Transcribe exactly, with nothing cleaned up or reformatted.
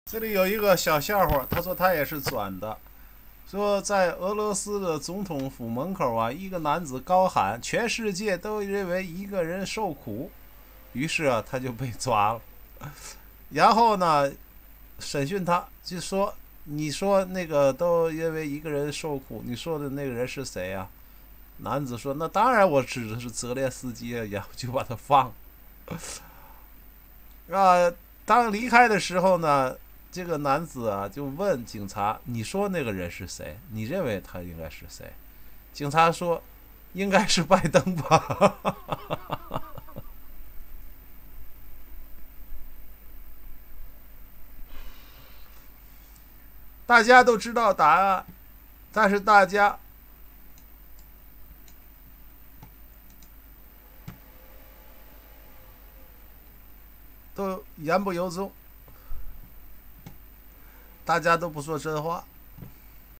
这里有一个小笑话，他说他也是转的，说在俄罗斯的总统府门口啊，一个男子高喊：全世界都认为一个人受苦，于是啊他就被抓了。然后呢，审讯他就说：你说那个都因为一个人受苦，你说的那个人是谁啊？男子说：那当然我指的是泽连斯基，然后就把他放啊。当离开的时候呢，这个男子啊就问警察：你说那个人是谁？你认为他应该是谁？警察说：应该是拜登吧。大家都知道答案，但是大家都言不由衷，大家都不说真话。